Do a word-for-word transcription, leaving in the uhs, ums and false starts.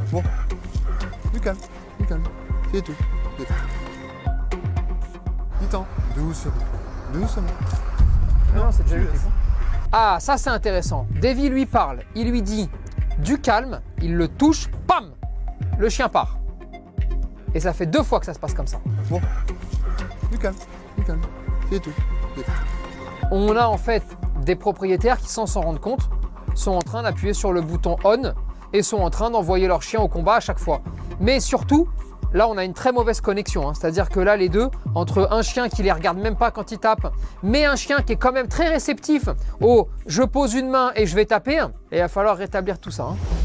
Bon, du calme, du calme. C'est tout. C'est tout. Dis-t'en. Doucement. Doucement. Non, non c'est déjà tu eu. laisses. Ah, ça c'est intéressant. Davy lui parle, il lui dit du calme, il le touche, pam, le chien part. Et ça fait deux fois que ça se passe comme ça. Bon, du calme, du calme. C'est tout. C'est tout. On a en fait des propriétaires qui, sans s'en rendre compte, sont en train d'appuyer sur le bouton on et sont en train d'envoyer leur chien au combat à chaque fois. Mais surtout, là on a une très mauvaise connexion, hein. C'est-à-dire que là les deux, entre un chien qui les regarde même pas quand il tape, mais un chien qui est quand même très réceptif au je pose une main et je vais taper, et il va falloir rétablir tout ça. Hein.